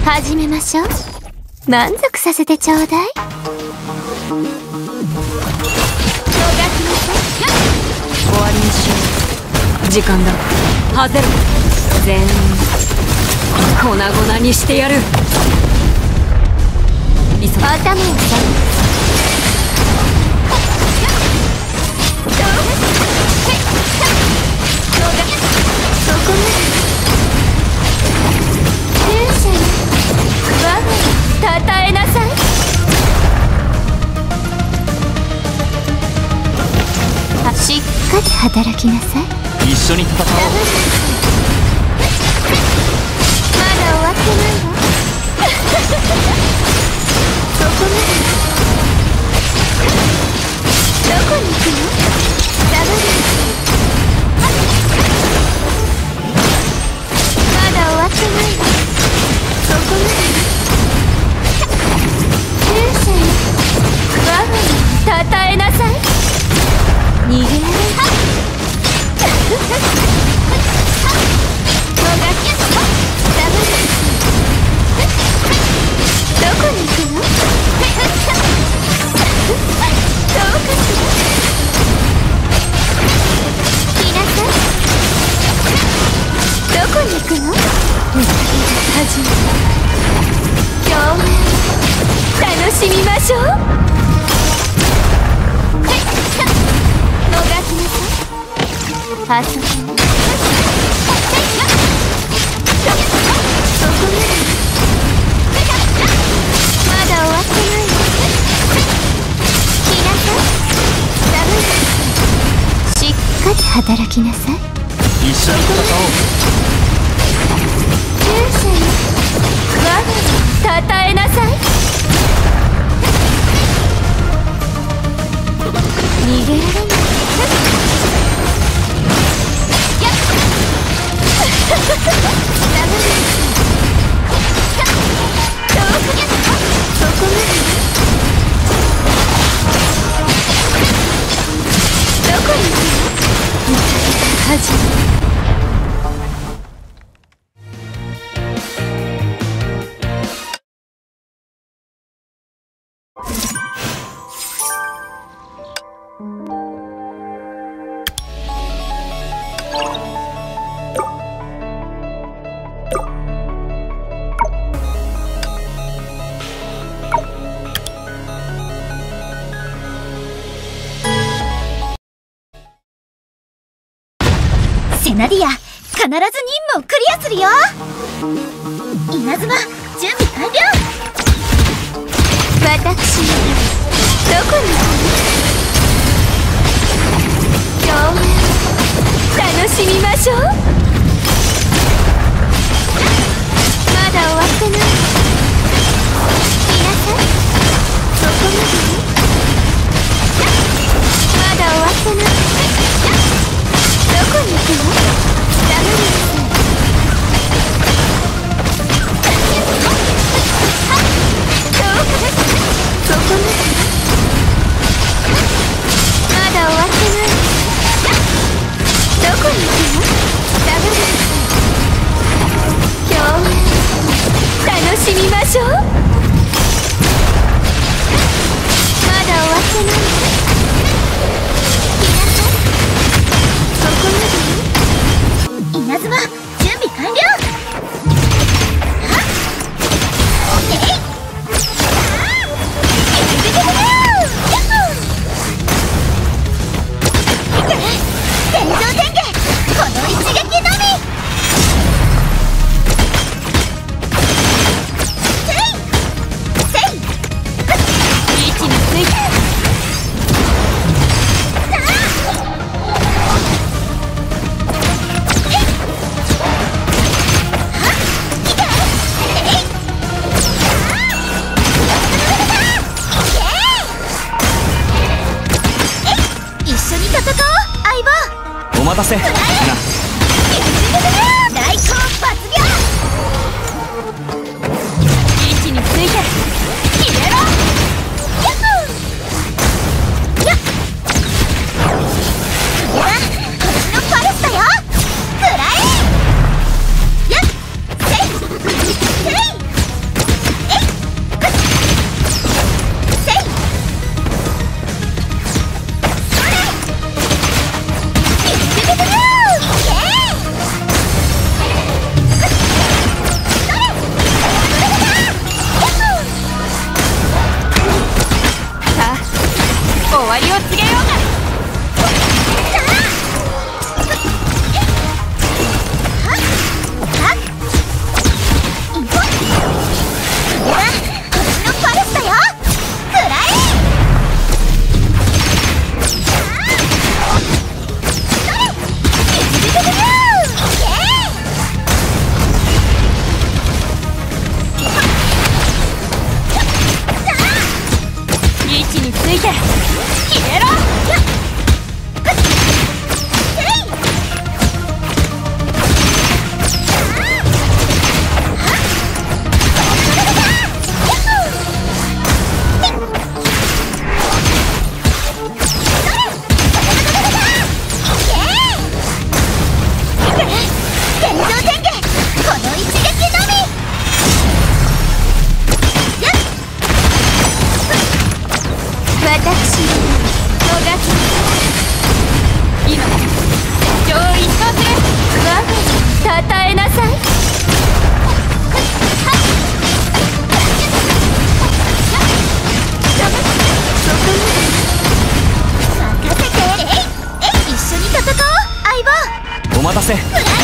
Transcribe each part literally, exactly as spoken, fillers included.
始めましょう。満足させてちょうだい。 終わりにしよう。時間だ。ハゼロ全員粉々にしてやる。 頭を下げそこまで勇者よ、我がをたたえなさい。しっかり働きなさい。 一緒に戦おう。 まだ終わってないわ。そこまで。どこに行くの？下がる。まだ終わってないわ。そこまで。勇者よ、我がをたたえなさい。逃げられない。どこに行くの？どうかしら？来なさい。どこに行くの？始めた。共演楽しみましょう。もがきなさい。あそこに。そこまで。まだ終わってないわ。来なさい。ダメだ。しっかり働きなさい。 一緒に戦おう。 勇者よ、我がをたたえなさい。逃げられない。ダメだ。そこまで。どこに行くの？始め。 セナディア、必ず任務をクリアするよ。稲妻、準備完了。 私のどこに行くの？共演楽しみましょう。まだ終わってない。来なさい。そこまでね。まだ終わってない。どこに行くの？ダメです。そこまで。まだ終わってない。どこに行くの？ダメです。共演楽しみましょう。まだ終わってない。そこまで。稲妻、準備完了。はっ、えい、天井天下、この一撃のみ。せいせい、位置について。 お待たせ。な。 大根抜業。 位置について。 決めろ。やっほー。やっ。次はこっちのパレスだよ。食らえ。やっ。せいせい。 終わりを告げようか。位置について決めろ。今上一とする我がたたえなさい。任せて。えいえい、一緒に戦おう相棒。 お待たせ。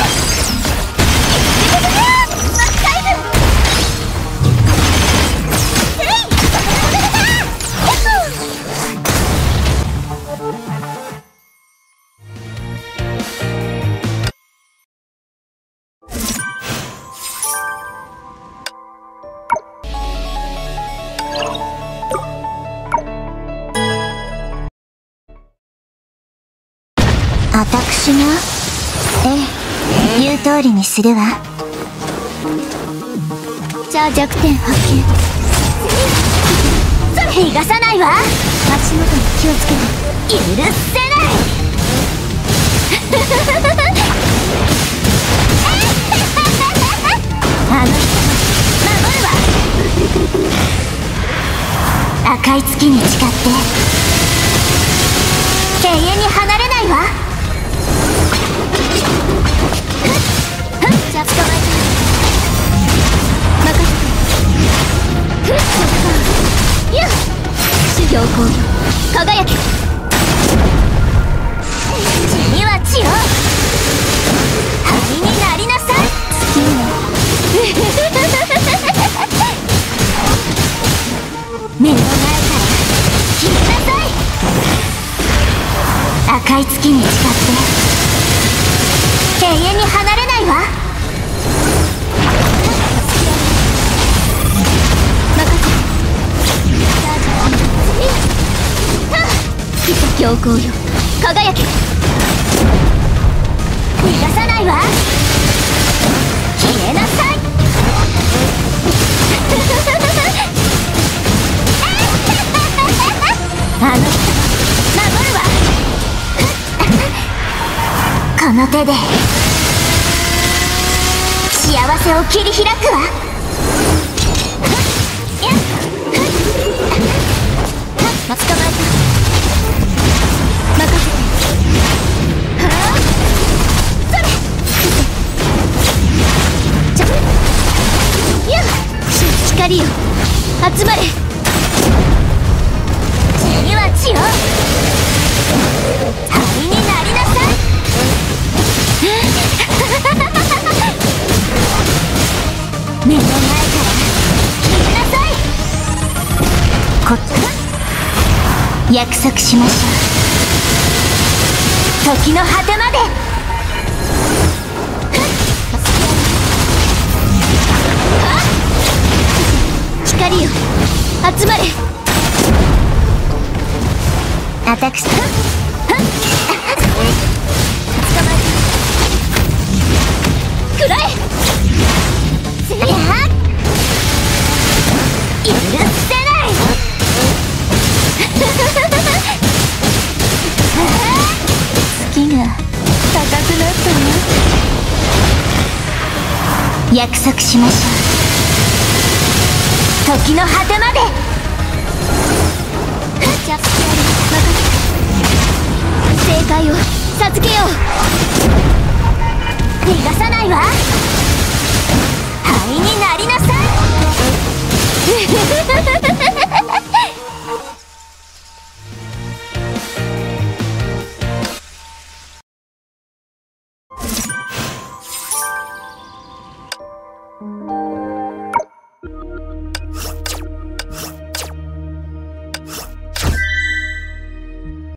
私がええ、言う通りにするわ。じゃあ弱点発見。逃がさないわ。足元に気をつけて。許せない。あの人守るわ。赤い月に誓って永遠に離れないわ。じゃあ捕まえて任せて。よっ、修行行よ輝け。君は血を灰になりなさい。好きね。目の前から消えなさい。赤い月に誓って永遠に離れないわ。強行よ輝け。逃がさないわ。消えなさい。あの人守るわ。この手で幸せを切り開くわ。捕まえた。任せて。はあ、それ。ちょよっ、光よ集まれ。君は血を灰になりなさい。目の前から消えなさい。こっ約束しましょう。時の果てまで。光よ集まれ。アタックス捕まえくらえ。せや許せない。月が高くなったな。約束しましょう。時の果てまで。じゃあ正解を授けよう。逃がさないわ。灰になりなさい。 う